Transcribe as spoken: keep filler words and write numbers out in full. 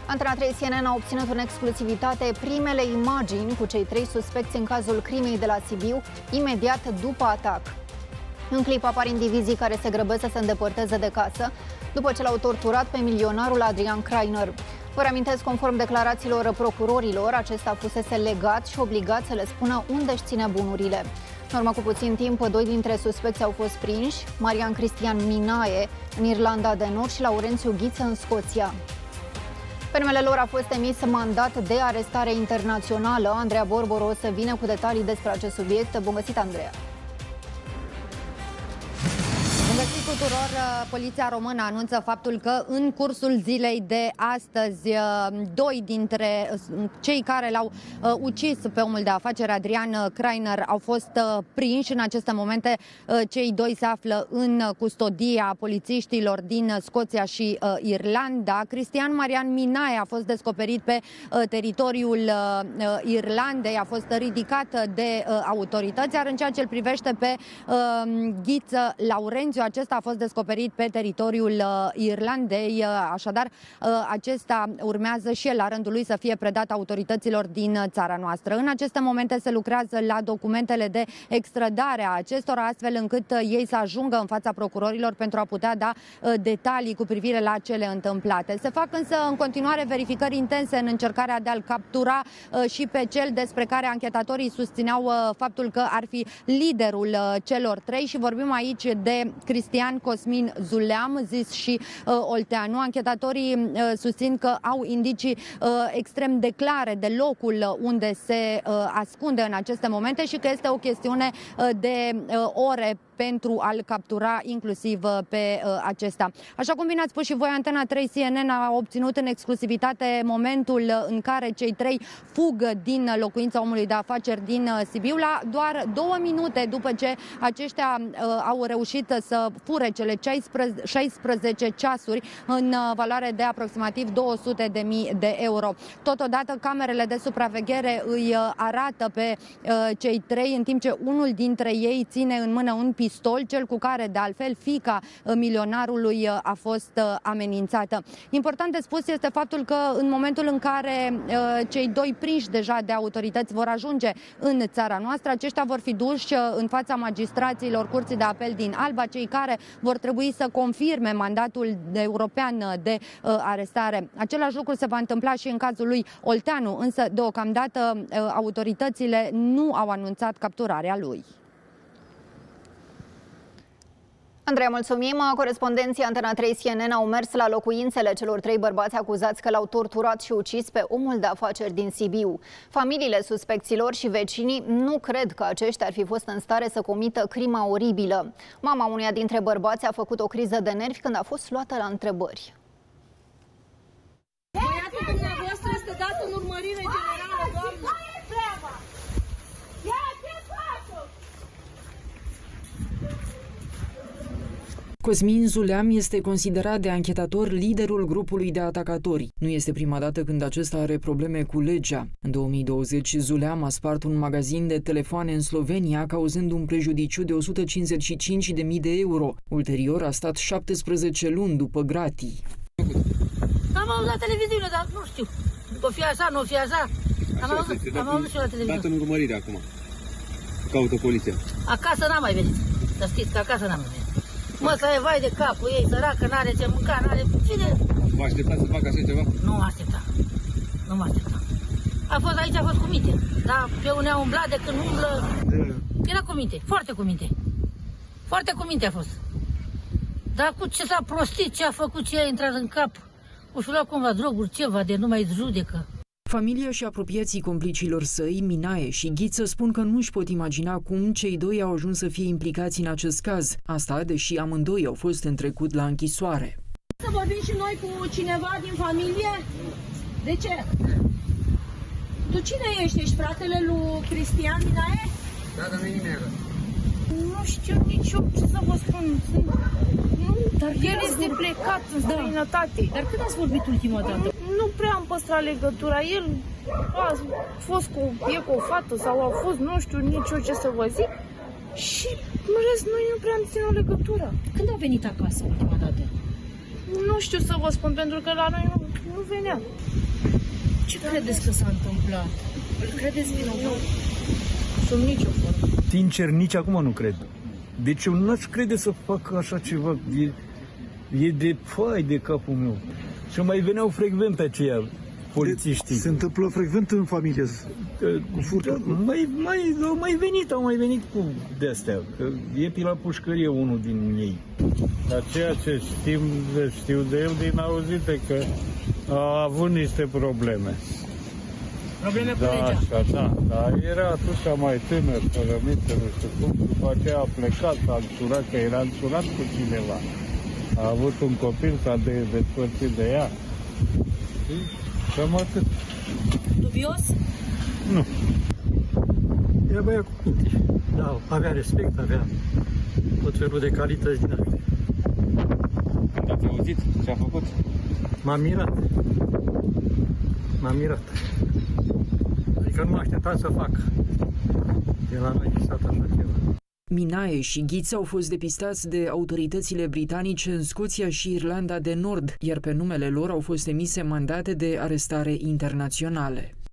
Antena trei C N N a obținut în exclusivitate primele imagini cu cei trei suspecți în cazul crimei de la Sibiu, imediat după atac. În clip apar indivizii care se grăbesc să se îndepărteze de casă după ce l-au torturat pe milionarul Adrian Crainer. Vă reamintesc, conform declarațiilor procurorilor, acesta fusese legat și obligat să le spună unde își ține bunurile. În urmă cu puțin timp, doi dintre suspecți au fost prinși, Marian Cristian Minae în Irlanda de Nord și Laurențiu Ghiță în Scoția. Pe numele lor a fost emis mandat de arestare internațională. Andreea Borboros vine cu detalii despre acest subiect. Bun găsit, Andreea! Bun găsit tuturor! Poliția română anunță faptul că în cursul zilei de astăzi doi dintre cei care l-au ucis pe omul de afaceri Adrian Crainer au fost prinși. În aceste momente cei doi se află în custodia polițiștilor din Scoția și Irlanda. Cristian Marian Minae a fost descoperit pe teritoriul Irlandei, a fost ridicat de autorități, iar în ceea ce îl privește pe Ghiță Laurențiu, acesta a fost descoperit pe teritoriul uh, Irlandei, uh, așadar uh, acesta urmează și el la rândul lui să fie predat autorităților din uh, țara noastră. În aceste momente se lucrează la documentele de extradare a acestora, astfel încât uh, ei să ajungă în fața procurorilor pentru a putea da uh, detalii cu privire la cele întâmplate. Se fac însă în continuare verificări intense în încercarea de a-l captura uh, și pe cel despre care anchetatorii susțineau uh, faptul că ar fi liderul uh, celor trei, și vorbim aici de Cristian Cosmin Zuleam, zis și uh, Olteanu. Anchetatorii uh, susțin că au indicii uh, extrem de clare de locul unde se uh, ascunde în aceste momente și că este o chestiune uh, de uh, ore pentru a-l captura inclusiv pe uh, acesta. Așa cum bine ați spus și voi, Antena trei C N N a obținut în exclusivitate momentul în care cei trei fug din locuința omului de afaceri din Sibiu, la doar două minute după ce aceștia uh, au reușit să fure cele șaisprezece ceasuri în uh, valoare de aproximativ două sute de mii de euro. Totodată, camerele de supraveghere îi uh, arată pe uh, cei trei, în timp ce unul dintre ei ține în mână un pistol, cel cu care, de altfel, fiica milionarului a fost amenințată. Important de spus este faptul că în momentul în care cei doi prinși deja de autorități vor ajunge în țara noastră, aceștia vor fi duși în fața magistraților Curții de Apel din Alba, cei care vor trebui să confirme mandatul european de arestare. Același lucru se va întâmpla și în cazul lui Olteanu, însă deocamdată autoritățile nu au anunțat capturarea lui. Andreea, mulțumim. Corespondenții Antena trei C N N au mers la locuințele celor trei bărbați acuzați că l-au torturat și ucis pe omul de afaceri din Sibiu. Familiile suspecților și vecinii nu cred că aceștia ar fi fost în stare să comită crima oribilă. Mama unuia dintre bărbați a făcut o criză de nervi când a fost luată la întrebări. Băiatul dumneavoastră este dat în urmărire generală, doamnă. Cosmin Zuleam este considerat de anchetator liderul grupului de atacatori. Nu este prima dată când acesta are probleme cu legea. În două mii douăzeci, Zuleam a spart un magazin de telefoane în Slovenia, cauzând un prejudiciu de o sută cincizeci și cinci de mii de euro. Ulterior a stat șaptesprezece luni după gratii. Am auzit la televiziune, dar nu știu. O fi așa, nu o fi așa. Am auzit, am auzit și la televiziune. Dat în urmărire acum. Caută poliția. Acasă n-am mai venit. Să știți că acasă n-am mai venit. Mă, să e vai de capul ei, săracă, n-are ce mânca, n-are... Cine? Vă așteptați să facă așa ceva? Nu mă aștepta. Nu mă aștepta. A fost aici, a fost cu minte. Dar pe unde a umblat, de când umblă... Era cu minte, foarte cu minte. Foarte cu minte a fost. Dar cu ce s-a prostit, ce a făcut, ce a intrat în cap. O fi luat cumva droguri, ceva, de nu mai judecă. Familia și apropiații complicilor săi, Minae și Ghiță, spun că nu își pot imagina cum cei doi au ajuns să fie implicați în acest caz. Asta, deși amândoi au fost în trecut la închisoare. Să vorbim și noi cu cineva din familie? De ce? Tu cine ești? Ești fratele lui Cristian Minae? Da, dar nu-i nimeni. Nu știu nici eu ce să vă spun. Nu, dar el este plecat în străinătate. Dar când ați vorbit ultima dată? Nu prea am păstrat legătura. El a fost cu, e cu o fată sau a fost, nu știu nici eu ce să vă zic. Și în rest noi nu prea am ținut legătura. Când a venit acasă ultima dată? Nu știu să vă spun, pentru că la noi nu, nu venea. Ce credeți că s-a întâmplat? Îl credeți vinovat? Sunt nicio formă. Sincer, nici acum nu cred. Deci eu n-aș crede să fac așa ceva. E, e de fai de capul meu. Și mai veneau frecvent pe aceia polițiștii. Se întâmplă frecvent în familie cu furtul? Mai, mai, au mai venit, au mai venit cu de-astea. Că e pe la pușcărie unul din ei. Dar ceea ce știm, știu de el din auzite, că a avut niște probleme. Probleme cu Da, legea. așa, da. Dar era atunci mai tânăr, fără minte, nu știu cum. După aceea a plecat, s-a însurat, că era însurat cu cineva. A avut un copil, s-a de- despărțit de ea. Și cam atât. Dubios? Nu. Era băiat cu minte. Da, avea respect, avea tot felul de calități din astea. Când ați auzit ce a făcut? M-am mirat. M-am mirat. Adică nu mă așteptam să fac. De la noi existat așa ceva. Minae și Ghiță au fost depistați de autoritățile britanice în Scoția și Irlanda de Nord, iar pe numele lor au fost emise mandate de arestare internaționale.